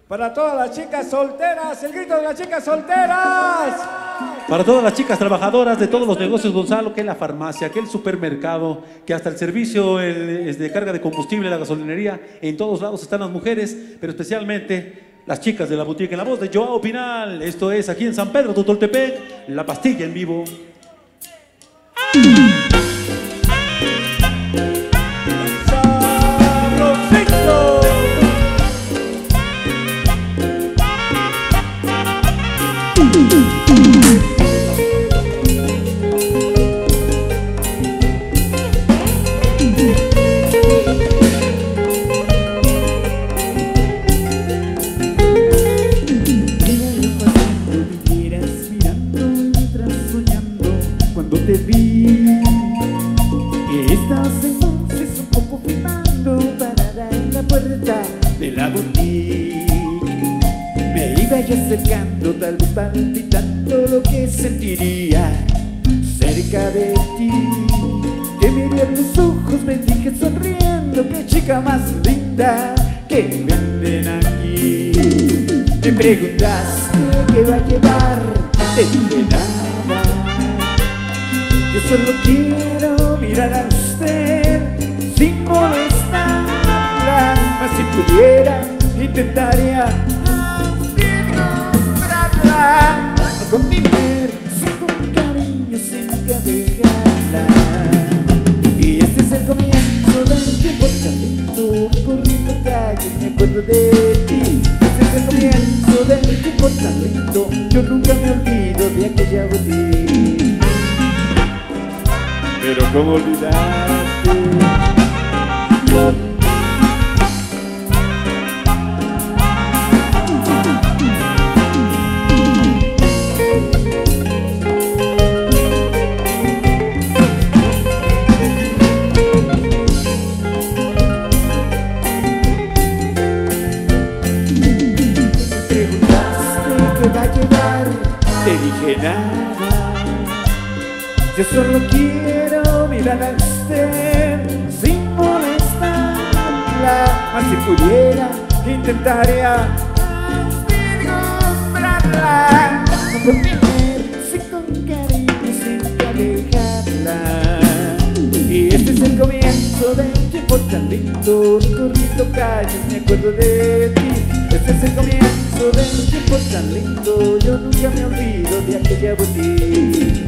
Para todas las chicas solteras, el grito de las chicas solteras. Para todas las chicas trabajadoras de todos los negocios, Gonzalo, que la farmacia, que el supermercado, que hasta el servicio de carga de combustible, la gasolinería, en todos lados están las mujeres, pero especialmente las chicas de la boutique. En la voz de Joao Pinal, esto es aquí en San Pedro Totoltepec, La Pastilla en vivo. Te vi y estabas entonces un poco fumando parada en la puerta de la boutique. Me iba yo acercando, tal vez palpitando lo que sentiría cerca de ti. Que me vieron los ojos, me dije sonriendo, qué chica más linda que venden aquí. Me preguntaste qué va a llevar, te dije nada. Yo solo quiero mirar a usted sin molestarla, mas si pudiera intentaría nombrarla con mi verso, con cariño, sin cadegarla. Y este es el comienzo del tiempo tan lindo, corriendo calles me acuerdo de ti. Este es el comienzo del tiempo tan lindo, yo nunca me olvido de aquella boutique. Pero cómo olvidarte. Me preguntaste qué va a llevar, te dije nada. Yo solo quiero mirar a usted sin molestarla, mas si pudiera intentaría nombrarla con mi verso, con cariño, sin alejarla. Y este es el comienzo del tiempo tan lindo, corriendo calles me acuerdo de ti. Este es el comienzo del tiempo tan lindo, yo nunca me olvido de aquella boutique.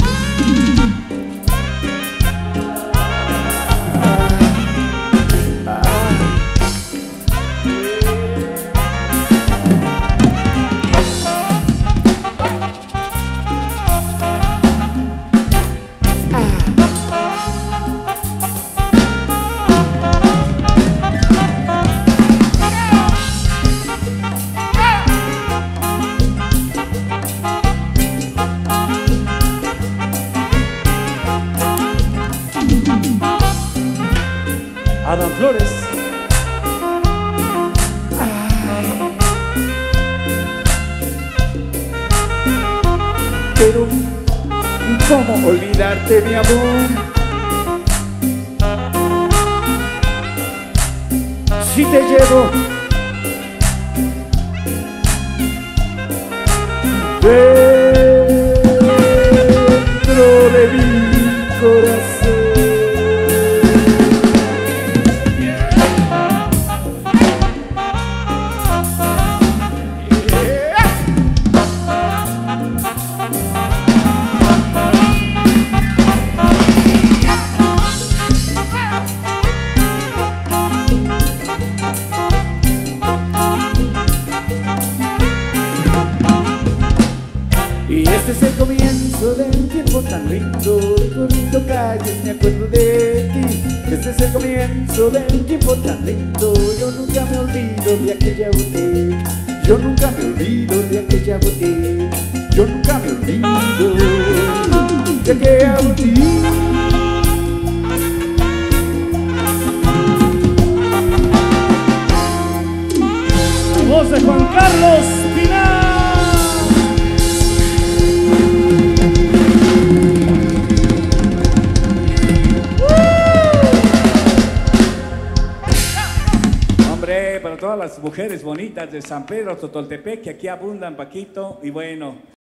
Adam Flores. Pero, ¿cómo olvidarte, mi amor? Si te llevo dentro de mi corazón. Y este es el comienzo del tiempo tan lindo, corriendo calles me acuerdo de ti. Este es el comienzo del tiempo tan lindo, yo nunca me olvido de aquella boutique. Yo nunca me olvido de aquella boutique. Yo nunca me olvido de aquella boutique. Voz de Juan Carlos Pinal. Hombre, para todos todas las mujeres bonitas de San Pedro Totoltepec, que aquí abundan, Paquito, y bueno.